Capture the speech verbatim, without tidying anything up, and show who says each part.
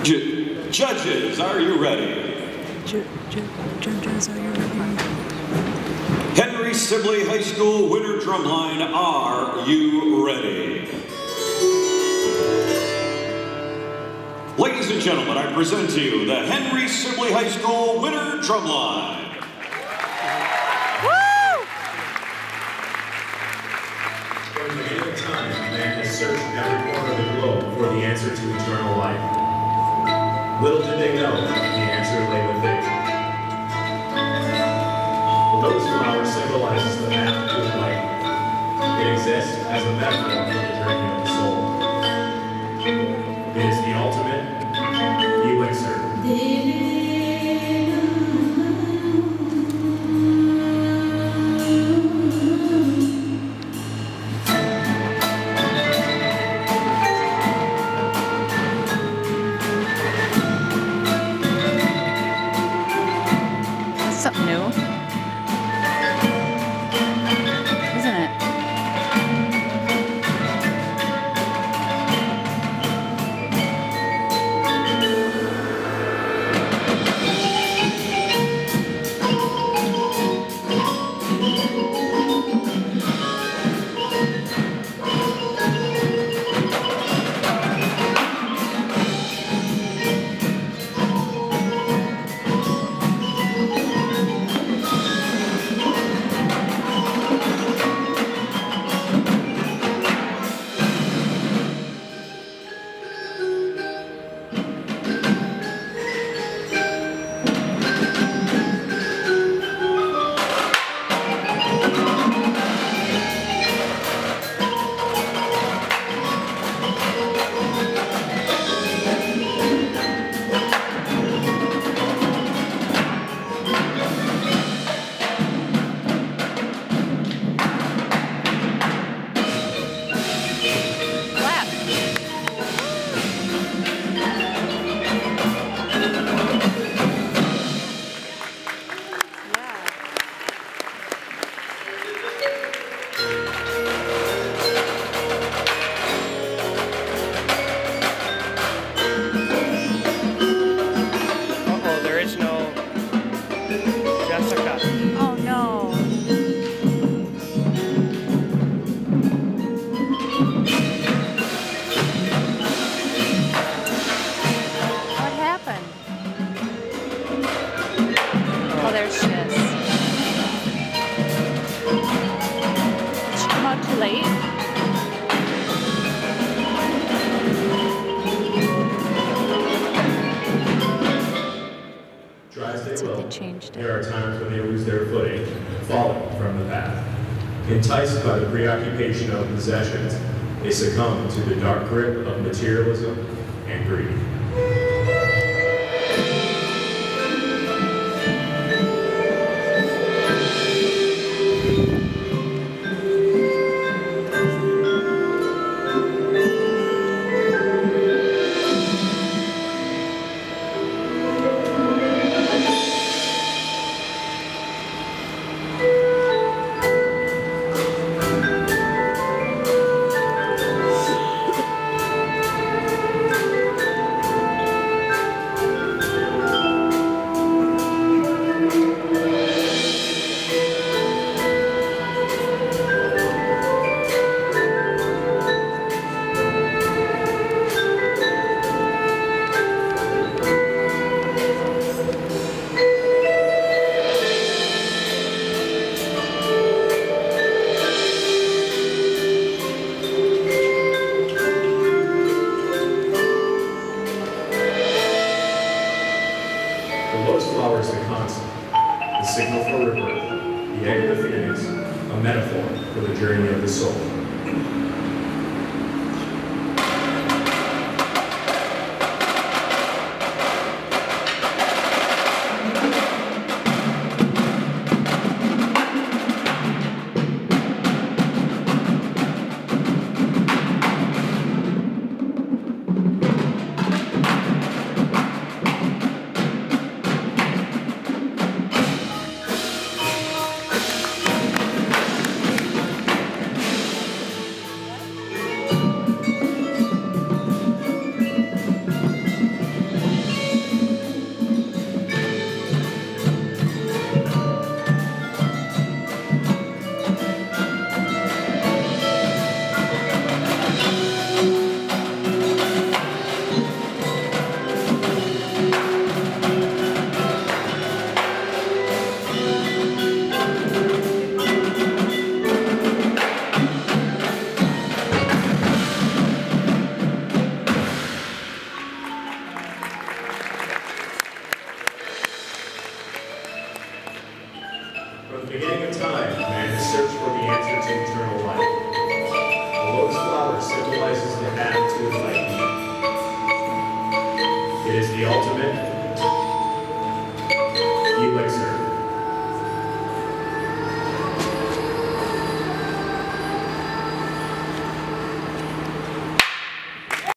Speaker 1: J judges, are you ready?
Speaker 2: J j judges, are you ready?
Speaker 1: Henry Sibley High School winter drumline, are you ready? Ladies and gentlemen, I present to you the Henry Sibley High School winter drumline.
Speaker 3: From the beginning of time, man has searched every corner of the globe for the answer to eternal life. Little did they know, the answer lay within. The lotus flower symbolizes the path to enlightenment. It exists as a metaphor for the journey of the soul. It is the ultimate elixir.
Speaker 2: Something new, isn't it? Oh no. What happened? Oh, there she is. Did she come out too late?
Speaker 3: Try as they
Speaker 2: So
Speaker 3: will,
Speaker 2: they changed it.
Speaker 3: there are times when they lose their footing, falling from the path. Enticed by the preoccupation of possessions, they succumb to the dark grip of materialism and greed. The lotus flower is the constant, the signal for rebirth, the egg of the phoenix, a metaphor for the journey of the soul. lotus flower symbolizes the path to enlightenment. It is the ultimate